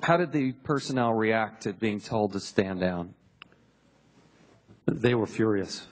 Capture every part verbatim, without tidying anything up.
How did the personnel react to being told to stand down? They were furious.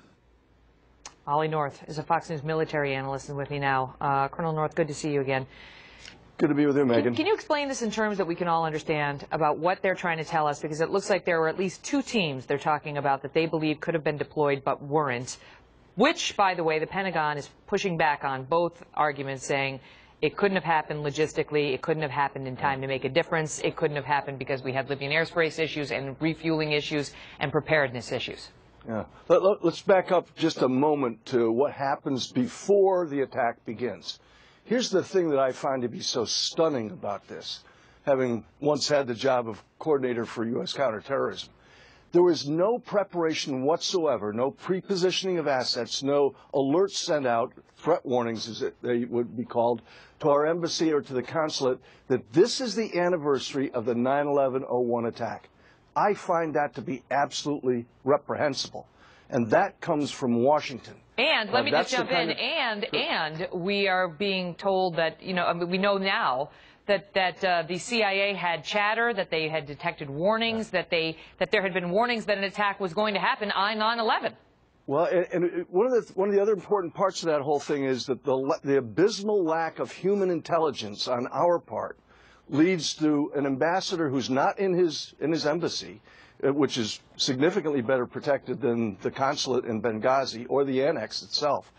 Ollie North is a Fox News military analyst and with me now. Uh, Colonel North, good to see you again. Good to be with you, Megan. Can, can you explain this in terms that we can all understand about what they're trying to tell us? Because it looks like there were at least two teams they're talking about that they believe could have been deployed but weren't, which, by the way, the Pentagon is pushing back on both arguments, saying it couldn't have happened logistically, it couldn't have happened in time to make a difference, it couldn't have happened because we had Libyan airspace issues and refueling issues and preparedness issues. Yeah. Let, let, let's back up just a moment to what happens before the attack begins. Here's the thing that I find to be so stunning about this, having once had the job of coordinator for U S counterterrorism. There was no preparation whatsoever, no pre-positioning of assets, no alerts sent out, threat warnings as they would be called, to our embassy or to the consulate that this is the anniversary of the nine eleven oh one attack. I find that to be absolutely reprehensible. And that comes from Washington. And let uh, me just jump in. Of, and and we are being told that, you know, I mean, we know now that that uh, the C I A had chatter, that they had detected warnings, that they that there had been warnings that an attack was going to happen on nine eleven. Well, and, and one of the one of the other important parts of that whole thing is that the the abysmal lack of human intelligence on our part leads to an ambassador who's not in his in his embassy, which is significantly better protected than the consulate in Benghazi or the annex itself.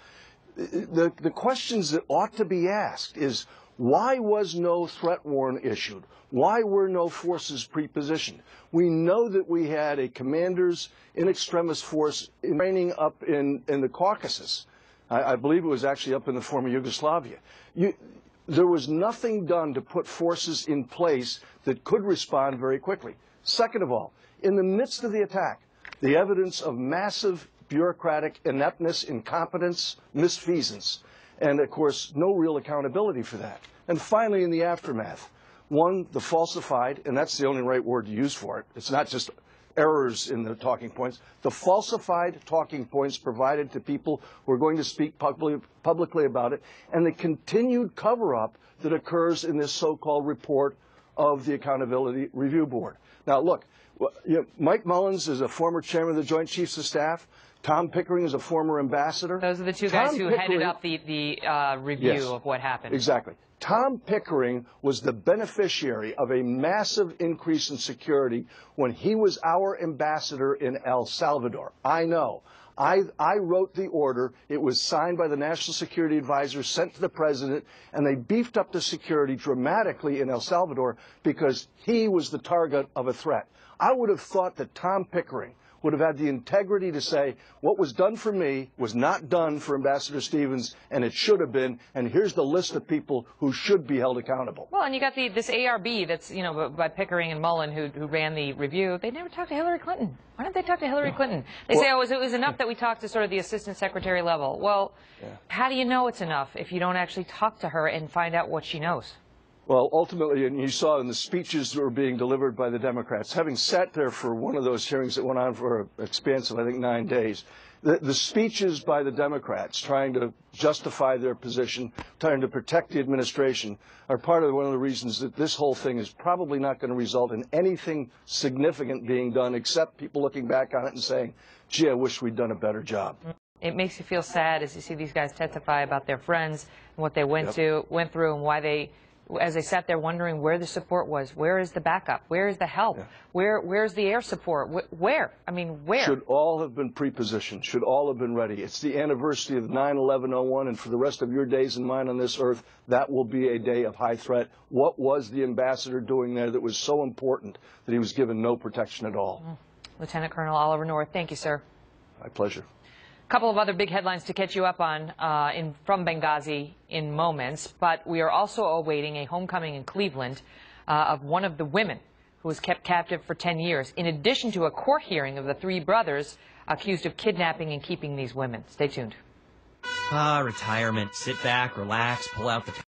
The, the questions that ought to be asked is, why was no threat warrant issued? Why were no forces pre-positioned? We know that we had a commander's in extremis force in training up in, in the Caucasus. I, I believe it was actually up in the former Yugoslavia. You, there was nothing done to put forces in place that could respond very quickly. Second of all, in the midst of the attack, the evidence of massive bureaucratic ineptness, incompetence, misfeasance, and, of course, no real accountability for that. And finally, in the aftermath, one, the falsified, and that's the only right word to use for it. It's not just errors in the talking points. The falsified talking points provided to people who are going to speak publicly, publicly about it, and the continued cover-up that occurs in this so-called report of the Accountability Review Board. Now, look, you know, Mike Mullins is a former chairman of the Joint Chiefs of Staff. Tom Pickering is a former ambassador. Those are the two Tom guys who Pickering, headed up the, the uh, review yes, of what happened. Exactly. Tom Pickering was the beneficiary of a massive increase in security when he was our ambassador in El Salvador. I know. I, I wrote the order. It was signed by the National Security Advisor, sent to the president, and they beefed up the security dramatically in El Salvador because he was the target of a threat. I would have thought that Tom Pickering would have had the integrity to say, what was done for me was not done for Ambassador Stevens, and it should have been, and here's the list of people who should be held accountable. Well, and you got the, this A R B that's, you know, by Pickering and Mullen, who, who ran the review. They never talked to Hillary Clinton. Why didn't they talk to Hillary Clinton? They well, say, oh, it was, it was enough that we talked to sort of the assistant secretary level. Well, yeah. How do you know it's enough if you don't actually talk to her and find out what she knows? Well, ultimately, and you saw in the speeches that were being delivered by the Democrats, having sat there for one of those hearings that went on for an expanse of, I think, nine days, the, the speeches by the Democrats trying to justify their position, trying to protect the administration, are part of one of the reasons that this whole thing is probably not going to result in anything significant being done, except people looking back on it and saying, gee, I wish we'd done a better job. It makes you feel sad as you see these guys testify about their friends and what they went Yep. to, went through, and why they, as they sat there wondering where the support was, where is the backup, where is the help, yeah. where where's the air support, where? I mean, where? Should all have been pre-positioned, should all have been ready. It's the anniversary of nine eleven oh one, and for the rest of your days and mine on this earth, that will be a day of high threat. What was the ambassador doing there that was so important that he was given no protection at all? Mm. Lieutenant Colonel Oliver North, thank you, sir. My pleasure. A couple of other big headlines to catch you up on uh, in, from Benghazi in moments, but we are also awaiting a homecoming in Cleveland uh, of one of the women who was kept captive for ten years, in addition to a court hearing of the three brothers accused of kidnapping and keeping these women. Stay tuned. Ah, retirement. Sit back, relax, pull out the